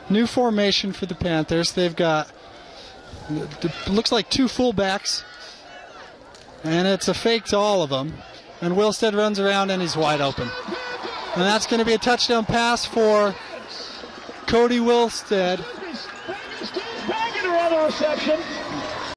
New formation for the Panthers. They've got, looks like 2 fullbacks, and it's a fake to all of them. And Wilstead runs around and he's wide open. And that's going to be a touchdown pass for Kody Wilstead. Steve Bangerter on the reception.